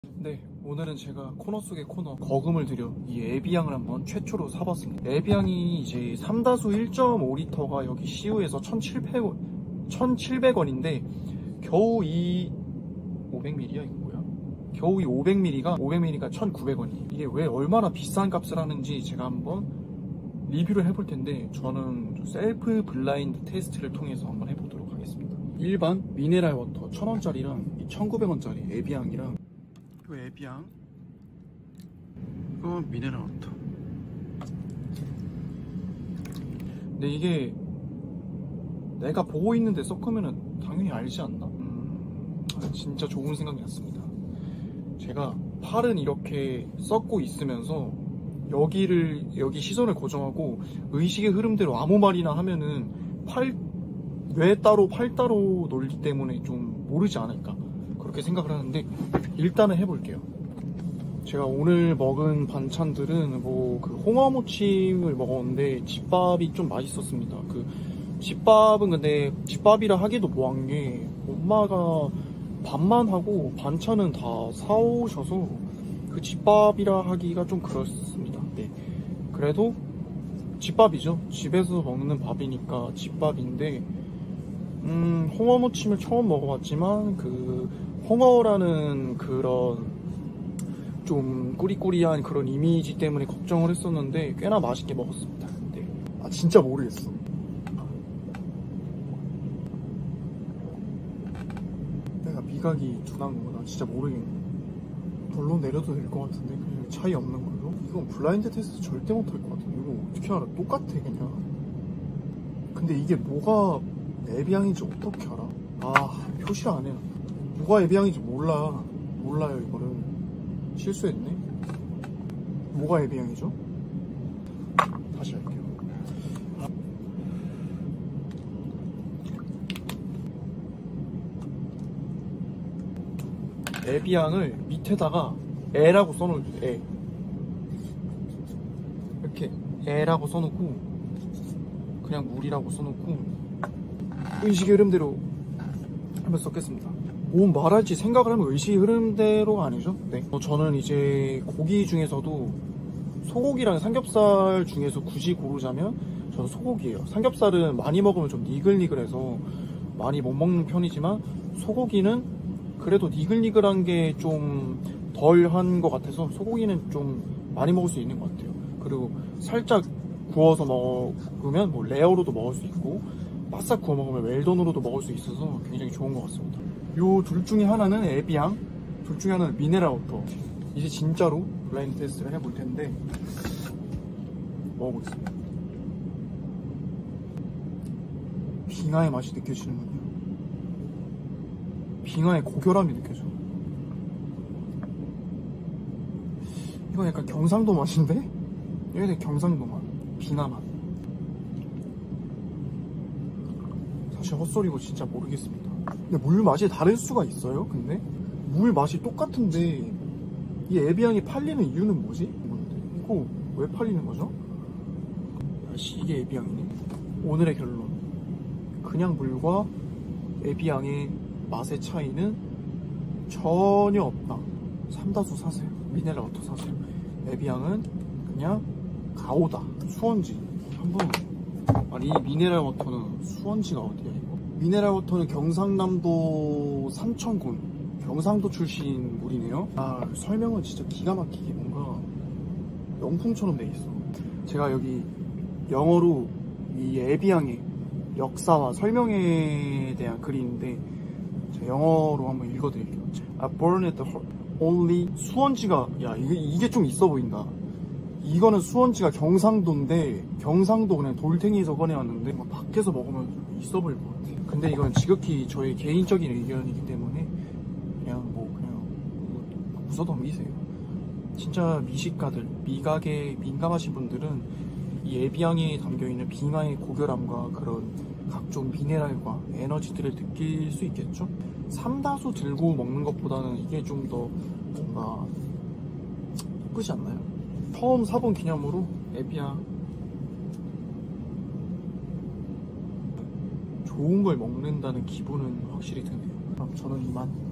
네, 오늘은 제가 코너 속의 코너 거금을 들여 이 에비앙을 한번 최초로 사봤습니다. 에비앙이 이제 3다수 1.5리터가 여기 CU에서 1,700원인데 겨우 이 500ml야 이거 뭐야? 겨우 이 500ml가 1,900원이에요. 이게 왜 얼마나 비싼 값을 하는지 제가 한번 리뷰를 해볼 텐데, 저는 셀프 블라인드 테스트를 통해서 한번 해보도록 하겠습니다. 일반 미네랄 워터 1,000원짜리랑 1,900원짜리 에비앙이랑, 이거 에비앙, 이거 미네랄 워터. 근데 이게 내가 보고 있는데 섞으면은 당연히 알지 않나? 진짜 좋은 생각이 났습니다. 제가 팔은 이렇게 썩고 있으면서 여기 시선을 고정하고 의식의 흐름대로 아무 말이나 하면은 뇌 따로 팔 따로 놀기 때문에 좀 모르지 않을까, 그렇게 생각을 하는데 일단은 해볼게요. 제가 오늘 먹은 반찬들은 그 홍어무침을 먹었는데 집밥이 좀 맛있었습니다. 그 집밥은 근데 집밥이라 하기도 뭐한 게 엄마가 밥만 하고 반찬은 다 사오셔서 그 집밥이라 하기가 좀 그렇습니다. 네. 그래도 집밥이죠. 집에서 먹는 밥이니까 집밥인데, 홍어무침을 처음 먹어봤지만 그 홍어라는 그런 좀 꾸리꾸리한 그런 이미지 때문에 걱정을 했었는데 꽤나 맛있게 먹었습니다. 네. 진짜 모르겠어. 내가 미각이 둔한 건가? 나 진짜 모르겠네. 결론 내려도 될 것 같은데 그냥 차이 없는 걸로? 이건 블라인드 테스트 절대 못할 것 같은데 이거 어떻게 알아? 똑같아 그냥. 근데 이게 뭐가 에비앙인지 어떻게 알아? 표시를 안 해. 뭐가 에비앙인지 몰라요. 이거를 실수했네. 뭐가 에비앙이죠? 다시 할게요. 에비앙을 밑에다가 에라고 써놓을게요. 에. 이렇게 에라고 써놓고 그냥 물이라고 써놓고 의식의 흐름대로 한번 썼겠습니다. 뭐 말할지 생각을 하면 의식의 흐름대로가 아니죠. 네. 저는 이제 고기 중에서도 소고기랑 삼겹살 중에서 굳이 고르자면 저는 소고기예요. 삼겹살은 많이 먹으면 좀 니글니글해서 많이 못 먹는 편이지만 소고기는 그래도 니글니글한 게 좀 덜한 것 같아서 소고기는 좀 많이 먹을 수 있는 것 같아요. 그리고 살짝 구워서 먹으면 뭐 레어로도 먹을 수 있고 바싹 구워 먹으면 웰던으로도 먹을 수 있어서 굉장히 좋은 것 같습니다. 요 둘 중에 하나는 에비앙, 둘 중에 하나는 미네랄 워터. 이제 진짜로 블라인드 테스트를 해볼 텐데 먹어보겠습니다. 빙하의 맛이 느껴지는군요. 빙하의 고결함이 느껴져. 이건 약간 경상도 맛인데? 이게 경상도 맛, 빙하 맛. 사실 헛소리고 진짜 모르겠습니다. 근데 물 맛이 다를 수가 있어요? 근데 물 맛이 똑같은데 이 에비앙이 팔리는 이유는 뭐지? 이거 왜 팔리는 거죠? 이게 에비앙이네. 오늘의 결론, 그냥 물과 에비앙의 맛의 차이는 전혀 없다. 삼다수 사세요. 미네랄 워터 사세요. 에비앙은 그냥 가오다. 수원지. 한번. 이 미네랄 워터는 수원지가 어디야 이거? 미네랄 워터는 경상남도 삼천군, 경상도 출신 물이네요. 설명은 진짜 기가 막히게 뭔가 명품처럼 돼 있어. 제가 여기 영어로 이 에비앙의 역사와 설명에 대한 글이 있는데 제가 영어로 한번 읽어드릴게요. Born at the only 수원지가, 이게 좀 있어 보인다. 이거는 수원지가 경상도인데 경상도 그냥 돌탱이에서 꺼내왔는데 밖에서 먹으면 있어 보일 것 같아. 근데 이건 지극히 저의 개인적인 의견이기 때문에 그냥 웃어 넘기세요. 진짜 미식가들, 미각에 민감하신 분들은 이 에비앙에 담겨있는 빙하의 고결함과 그런 각종 미네랄과 에너지들을 느낄 수 있겠죠? 삼다수 들고 먹는 것보다는 이게 좀 더 뭔가 예쁘지 않나요? 처음 사본 기념으로 에비앙 좋은 걸 먹는다는 기분은 확실히 드네요. 그럼 저는 이만.